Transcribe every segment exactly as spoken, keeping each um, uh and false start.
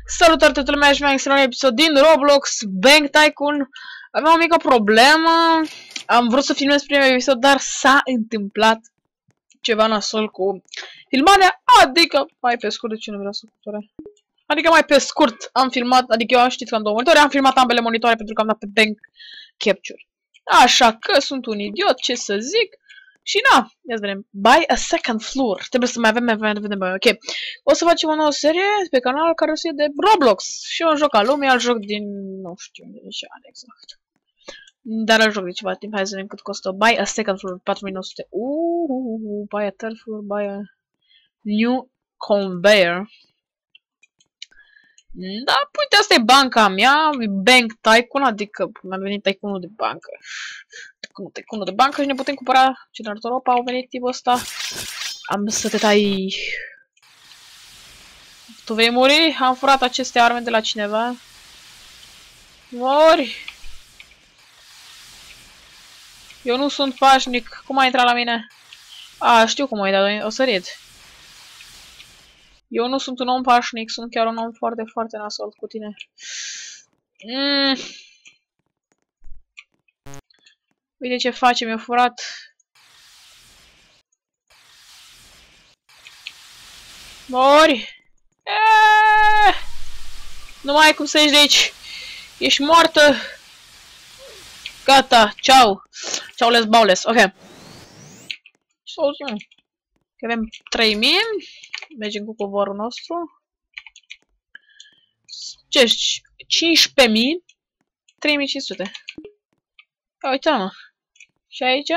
Salutare toată lumea și mai extra un episod din Roblox Bank Tycoon. Aveam o mică problemă. Am vrut să filmez primul episod, dar s-a întâmplat ceva nasol cu filmarea. Adică, mai pe scurt, de ce nu vreau să cumpere? Adică mai pe scurt am filmat, adică eu știți că am două monitoare, am filmat ambele monitoare pentru că am dat pe Bank Capture. Așa că sunt un idiot, ce să zic. Și na, ia să vedem. Buy a second floor. Trebuie să mai avem, mai avem, vedem, ok. O să facem o nouă serie pe canal care o să fie de Roblox. Și un joc al lumii, alt joc din... nu știu de ce an exact. Dar alt joc de ceva timp. Hai să vedem cât costă. Buy a second floor, patru mii nouă sute. Uuuu, buy a third floor, buy a new conveyor. Da, uite, asta e banca mea, Bank Tycoon, adică mi-a venit tycoonul de bancă. Tycoonul de bancă și ne putem cumpăra generator. Opa, au venit tipul ăsta. Am să te tai. Tu vei muri? Am furat aceste arme de la cineva. Mori! Eu nu sunt pașnic. Cum a intrat la mine? A, știu cum a intrat, o sărit. Eu nu sunt un om pașnic, sunt chiar un om foarte, foarte nasol cu tine. Mm. Uite ce face, mi-a furat. Mori! Eee! Nu mai ai cum să ieși de aici. Ești moartă. Gata, ceau. Ceau les baules, ok. Sau zi. Că avem trei mii. Mergem cu covorul nostru. Ce ești? cincisprezece mii. trei mii cinci sute. Ia uite, mă. Și aici?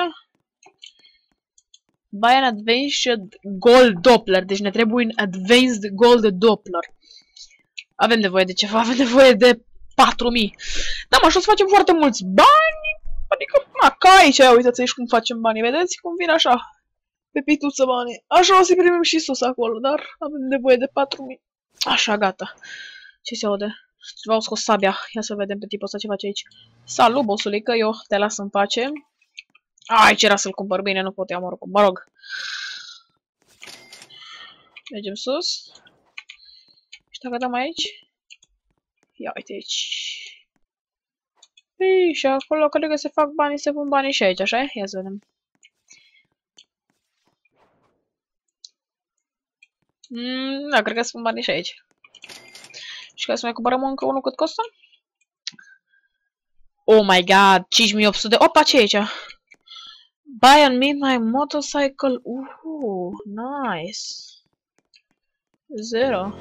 Buy an Advanced Gold Doppler. Deci ne trebuie un Advanced Gold Doppler. Avem nevoie de ceva. Avem nevoie de patru mii. Da, mă, așa o să facem foarte mulți bani. Adică, ma, ca aici, ia uitați aici cum facem banii. Vedeți cum vin așa? Pe pituță banii. Așa o să primim și sus acolo, dar avem nevoie de patru mii. Așa, gata. Ce se aude? V-au scos sabia. Ia să vedem pe tipul ăsta ce face aici. Salut, bosulică, eu te las în pace. Ai, ce era să-l cumpăr. Bine, nu pot, ia mă mă rog. Mergem sus. Și dacă dăm aici? Ia uite aici. Păi, și acolo cred că se fac banii, se pun banii și aici, așa? Ia să vedem. Mm, da, cred că se pun banii și aici. Și ca să mai cumpărăm încă unul cât costă? Oh my god, cinci mii opt sute. Opa, ce e aici? Buy and meet my motorcycle. Uhu, nice. Zero.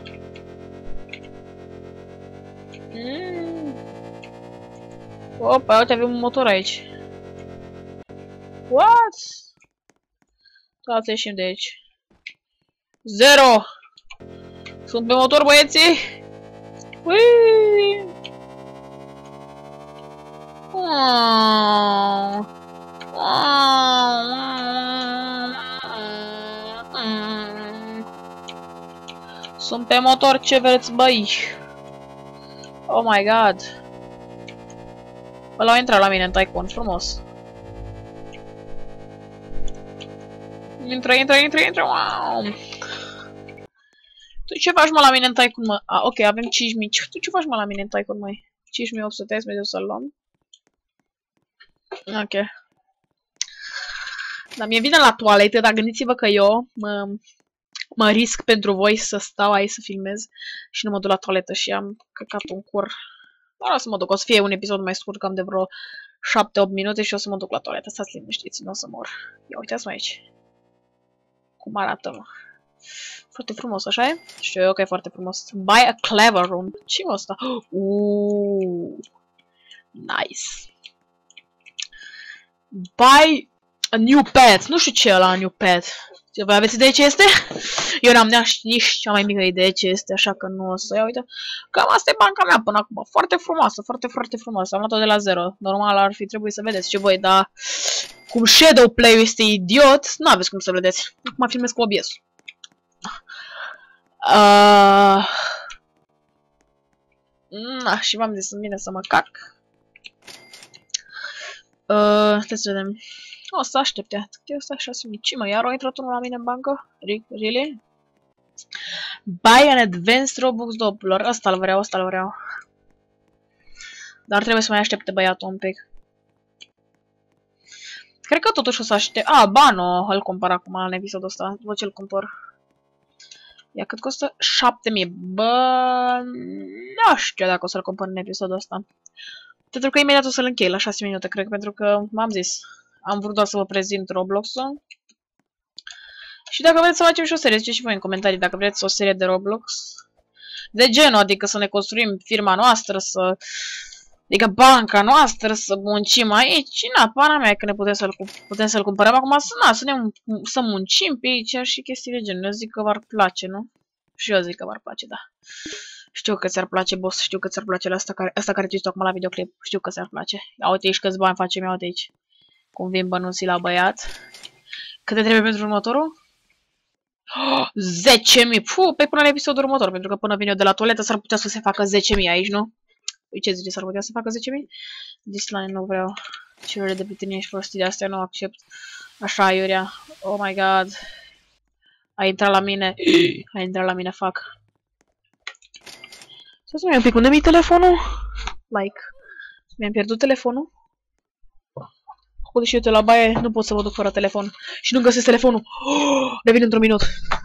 Mm. Opa, uite, avem un motor aici. What? Toate să ieșim de aici. Zero. Sunt pe motor, băieții. Ui. Oh. Sunt pe motor, ce vreți, băi? Oh my god. Ăla a intrat la mine în Tycoon, frumos. Intră, intră, intră, intră, wow. Tu ce faci, mă, la mine în Tycoon, mă? Ah, ok, avem cinci mii. Tu ce faci, mă, la mine în Tycoon, măi? cinci mii opt sute, hai să mergem să-l luăm. Ok. Dar mi-e vine la toaletă, dar gândiți-vă că eu mă, mă risc pentru voi să stau aici să filmez și nu mă duc la toaletă și am căcat un cur. Dar o să mă duc, o să fie un episod mai scurt, cam de vreo șapte opt minute și o să mă duc la toaletă. Stați liniștiți, nu o să mor. Ia uitați-mă aici. Cum arată, mă. Foarte frumos, așa e? Știu eu că e foarte frumos. Buy a clever room. Ce-i ăsta? Uuuu. Nice. Buy a new pet. Nu știu ce e ăla new pet. Voi aveți idee ce este? Eu n-am nici cea mai mică idee ce este, așa că nu o să iau, uite. Cam asta e banca mea până acum. Foarte frumoasă, foarte, foarte frumoasă. Am luat-o de la zero. Normal ar fi trebuit să vedeți ce voi, dar cum Shadow Play este idiot, nu aveți cum să vedeți. Acum filmez cu O B S. Uh... Na, și v-am zis, îmi vine să mă cac. Uh, Trebuie să vedem. O să aștepte. Eu stai șase mii. Ce mă, iar au intrat unul la mine în bancă? Really? Buy an advanced Robux Doppler. Asta-l vreau, asta-l vreau. Dar trebuie să mai aștepte băiatul un pic. Cred că totuși o să aștept... A, ba, nu, îl cumpăr acum în episodul ăsta. După ce îl cumpăr. Ia, cât costă? șapte mii. Bă... Nu știu dacă o să-l cumpăr în episodul ăsta. Pentru că imediat o să-l închei la șase minute, cred, pentru că m-am zis. Am vrut doar să vă prezint Roblox-ul. Și dacă vreți să facem și o serie, ziceți și voi în comentarii dacă vreți o serie de Roblox. De genul, adică să ne construim firma noastră, să... Adică banca noastră, să muncim aici. Na, pana mea că ne putem să-l putem să-l cumpărăm acum, să, na, să, ne, să muncim pe aici și chestii de genul. Eu zic că v-ar place, nu? Și eu zic că v-ar place, da. Știu că ți-ar place, boss, știu că ți-ar place la asta care, asta care ți acum la videoclip. Știu că ți-ar place. Ia uite aici câți bani facem, ia uite aici. Cum vin bănuții la băiat. Câte trebuie pentru următorul? Oh, zece mii! Puh, pe până la episodul următor, pentru că până vin eu de la toaletă s-ar putea să se facă zece mii aici, nu? Uite ce zice, s-ar putea să facă zece mii? Disline nu vreau. Cerere de prietenie și prostii de astea nu accept. Așa, Iurea. Oh my god. A intrat la mine. A intrat la mine, fac. Să-ți mai un pic, unde mi-i telefonul? Like. Mi-am pierdut telefonul. Acum și eu te la baie, nu pot să mă duc fără telefon. Și nu găsesc telefonul. Oh, revin într-un minut.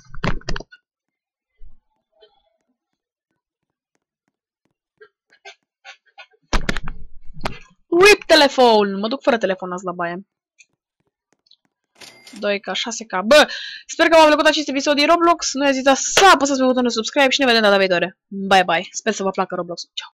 RIP telefon! Mă duc fără telefon azi la baie. doi K, șase K. Bă, sper că v-a plăcut acest episod din Roblox. Nu ezitați să apăsați pe butonul subscribe și ne vedem data viitoare. Bye bye. Sper să vă placă Roblox. Ciao.